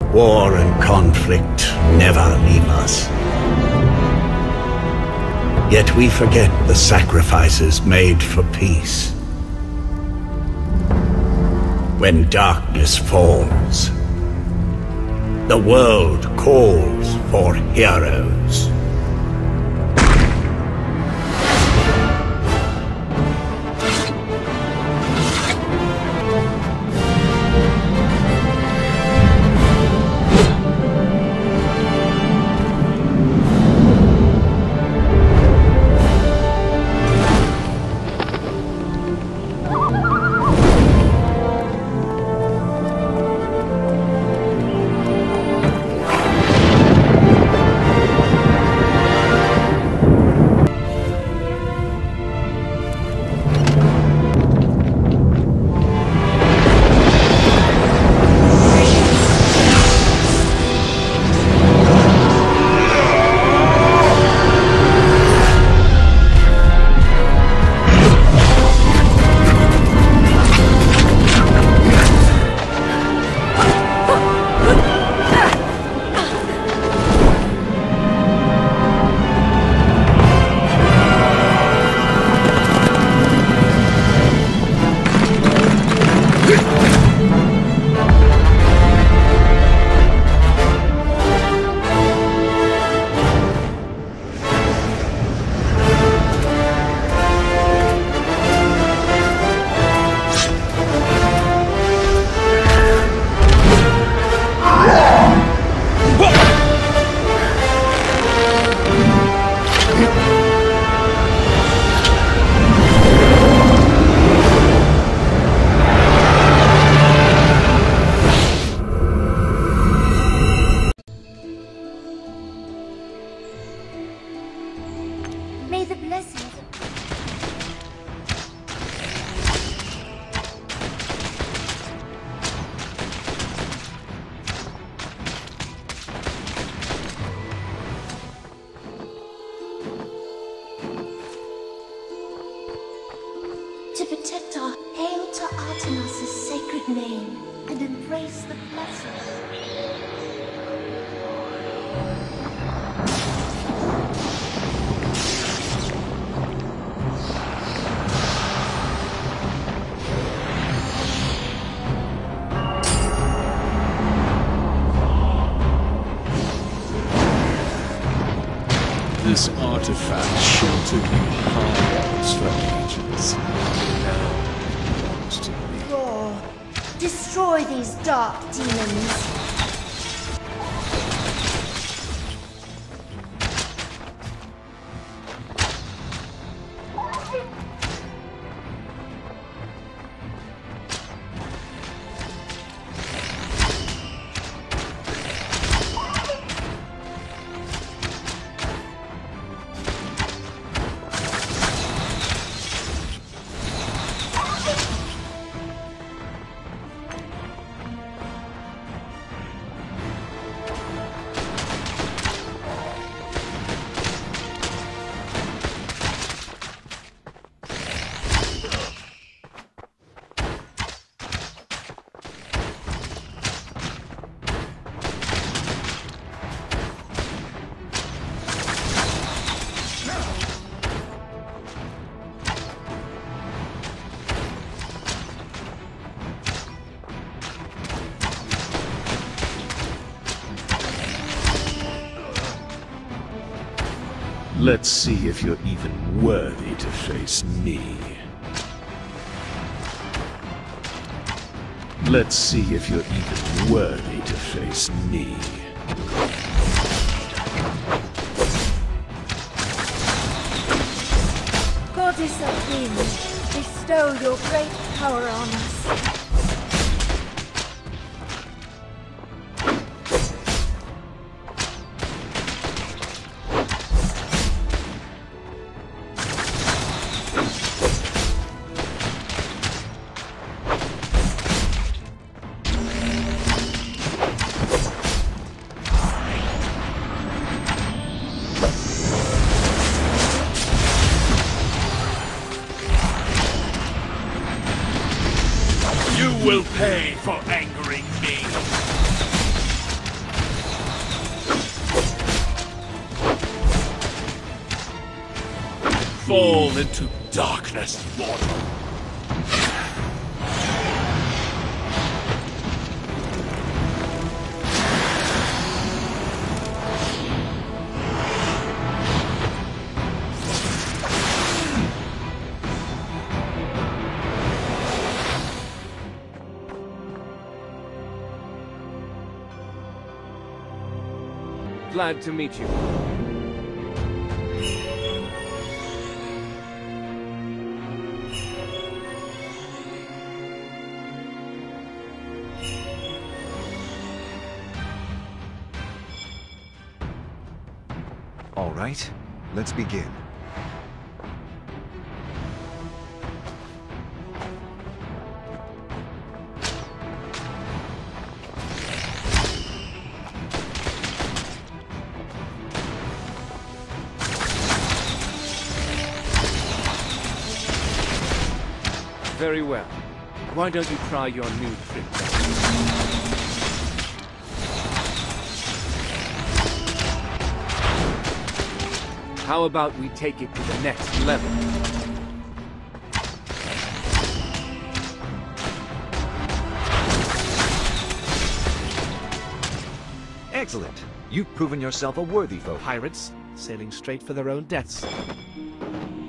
War and conflict never leave us. Yet we forget the sacrifices made for peace. When darkness falls, the world calls for heroes. May the blessings to protect our hail to Artemis' sacred name and embrace the blessings. This artifact sheltered you harms for ages. Now it belongs to me. Roar. Destroy these dark demons. Let's see if you're even worthy to face me. Let's see if you're even worthy to face me. Goddess of winds, bestow your great power on us. You will pay for angering me. Fall into darkness, mortal. Glad to meet you. All right, let's begin. Very well. Why don't you try your new trick then? How about we take it to the next level? Excellent. You've proven yourself a worthy foe. Pirates, sailing straight for their own deaths.